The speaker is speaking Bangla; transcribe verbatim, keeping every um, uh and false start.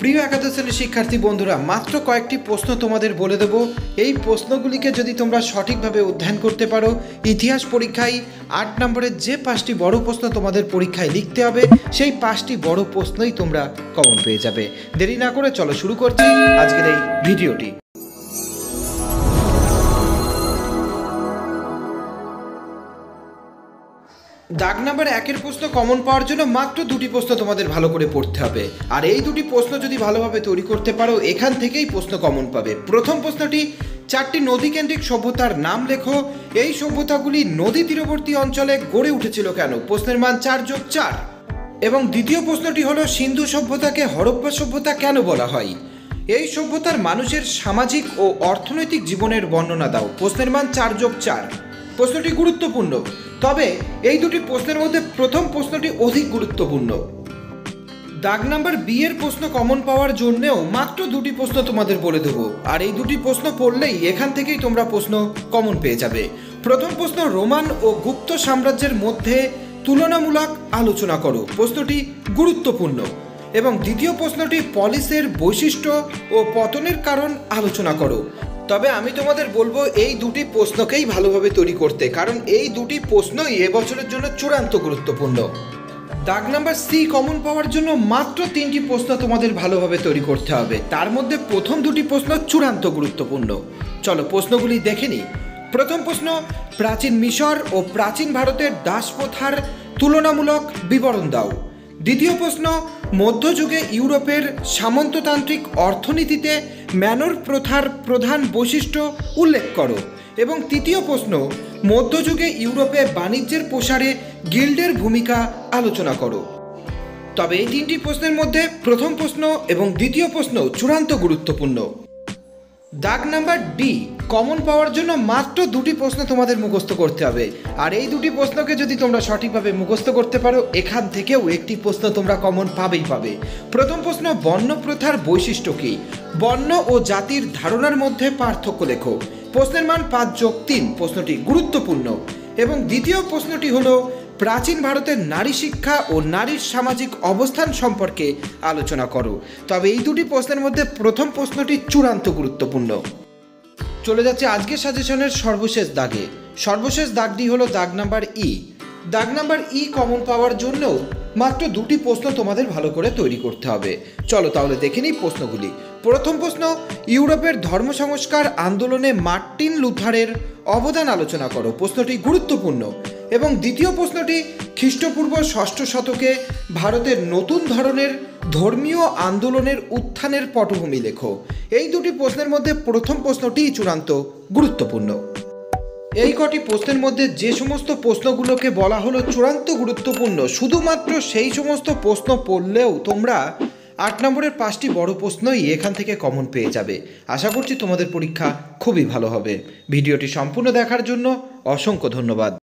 প্রিয় একাদশ শ্রেণীর শিক্ষার্থী বন্ধুরা, মাত্র কয়েকটি প্রশ্ন তোমাদের বলে দেব। এই প্রশ্নগুলিকে যদি তোমরা সঠিকভাবে অধ্যয়ন করতে পারো, ইতিহাস পরীক্ষায় আট নম্বরের যে পাঁচটি বড় প্রশ্ন তোমাদের পরীক্ষায় লিখতে হবে, সেই পাঁচটি বড় প্রশ্নই তোমরা কমন পেয়ে যাবে। দেরি না করে চলো শুরু করছি আজকের এই ভিডিওটি। দাগ নাম্বার একের প্রশ্ন কমন পাওয়ার জন্য মাত্র দুটি প্রশ্ন তোমাদের ভালো করে পড়তে হবে, আর এই দুটি প্রশ্ন যদি ভালোভাবে তৈরি করতে পারো এখান থেকেই প্রশ্ন কমন পাবে। প্রথম প্রশ্নটি, চারটি নদীকেন্দ্রিক সভ্যতার নাম লেখো। এই সভ্যতাগুলি নদী তীরবর্তী অঞ্চলে গড়ে উঠেছিল কেন? প্রশ্নের মান চার যোগ চার। এবং দ্বিতীয় প্রশ্নটি হলো, সিন্ধু সভ্যতাকে হরপ্পা সভ্যতা কেন বলা হয়? এই সভ্যতার মানুষের সামাজিক ও অর্থনৈতিক জীবনের বর্ণনা দাও। প্রশ্নের মান চার যোগ চার। প্রশ্নটি গুরুত্বপূর্ণ, তবে এই দুটি প্রশ্নের মধ্যে প্রথম প্রশ্নটি অধিক গুরুত্বপূর্ণ। দাগ নাম্বার বি এর প্রশ্ন কমন পাওয়ার জন্যেও মাত্র দুটি প্রশ্ন তোমাদের বলে দেবো, আর এই দুটি প্রশ্ন পড়লেই এখান থেকেই তোমরা প্রশ্ন কমন পেয়ে যাবে। প্রথম প্রশ্ন, রোমান ও গুপ্ত সাম্রাজ্যের মধ্যে তুলনামূলক আলোচনা করো। প্রশ্নটি গুরুত্বপূর্ণ। এবং দ্বিতীয় প্রশ্নটি, পলিসের বৈশিষ্ট্য ও পতনের কারণ আলোচনা করো। তবে আমি তোমাদের বলবো এই দুটি প্রশ্নকেই ভালোভাবে তৈরি করতে, কারণ এই দুটি প্রশ্নই এবছরের জন্য চূড়ান্ত গুরুত্বপূর্ণ। দাগ নাম্বার সি কমন পাওয়ার জন্য মাত্র তিনটি প্রশ্ন তোমাদের ভালোভাবে তৈরি করতে হবে, তার মধ্যে প্রথম দুটি প্রশ্ন চূড়ান্ত গুরুত্বপূর্ণ। চলো প্রশ্নগুলি দেখে নিই। প্রথম প্রশ্ন, প্রাচীন মিশর ও প্রাচীন ভারতের দাসপ্রথার তুলনামূলক বিবরণ দাও। দ্বিতীয় প্রশ্ন, মধ্যযুগে ইউরোপের সামন্ততান্ত্রিক অর্থনীতিতে ম্যানর প্রথার প্রধান বৈশিষ্ট্য উল্লেখ করো। এবং তৃতীয় প্রশ্ন, মধ্যযুগে ইউরোপে বাণিজ্যের প্রসারে গিল্ডের ভূমিকা আলোচনা করো। তবে এই তিনটি প্রশ্নের মধ্যে প্রথম প্রশ্ন এবং দ্বিতীয় প্রশ্ন চূড়ান্ত গুরুত্বপূর্ণ। দাগ নাম্বার ডি কমন পাওয়ার জন্য মাত্র দুটি প্রশ্ন তোমাদের মুখস্থ করতে হবে, আর এই দুটি প্রশ্নকে যদি তোমরা সঠিকভাবে মুখস্থ করতে পারো এখান থেকেও একটি প্রশ্ন তোমরা কমন পাবেই পাবে। প্রথম প্রশ্ন, বর্ণ প্রথার বৈশিষ্ট্য কী? বর্ণ ও জাতির ধারণার মধ্যে পার্থক্য লেখো। প্রশ্নের মান পাঁচ যোগ তিন। প্রশ্নটি গুরুত্বপূর্ণ। এবং দ্বিতীয় প্রশ্নটি হলো, প্রাচীন ভারতের নারী শিক্ষা ও নারীর সামাজিক অবস্থান সম্পর্কে আলোচনা করো। তবে এই দুটি প্রশ্নের মধ্যে প্রথম প্রশ্নটি চূড়ান্ত গুরুত্বপূর্ণ। চলে যাচ্ছে আজকের সাজেশনের সর্বশেষ দাগে। সর্বশেষ দাগটি হলো দাগ নাম্বার ই। দাগ নাম্বার ই কমন পাওয়ার জন্য মাত্র দুটি প্রশ্ন তোমাদের ভালো করে তৈরি করতে হবে। চলো তাহলে দেখে নিই প্রশ্নগুলি। প্রথম প্রশ্ন, ইউরোপের ধর্ম সংস্কার আন্দোলনে মার্টিন লুথারের অবদান আলোচনা করো। প্রশ্নটি গুরুত্বপূর্ণ। এবং দ্বিতীয় প্রশ্নটি, খ্রিস্টপূর্ব ষষ্ঠ শতকে ভারতের নতুন ধরনের ধর্মীয় আন্দোলনের উত্থানের পটভূমি লেখো। এই দুটি প্রশ্নের মধ্যে প্রথম প্রশ্নটিই চূড়ান্ত গুরুত্বপূর্ণ। এই কটি প্রশ্নের মধ্যে যে সমস্ত প্রশ্নগুলোকে বলা হলো চূড়ান্ত গুরুত্বপূর্ণ, শুধুমাত্র সেই সমস্ত প্রশ্ন পড়লেও তোমরা আট নম্বরের পাঁচটি বড় প্রশ্নই এখান থেকে কমন পেয়ে যাবে। আশা করছি তোমাদের পরীক্ষা খুবই ভালো হবে। ভিডিওটি সম্পূর্ণ দেখার জন্য অসংখ্য ধন্যবাদ।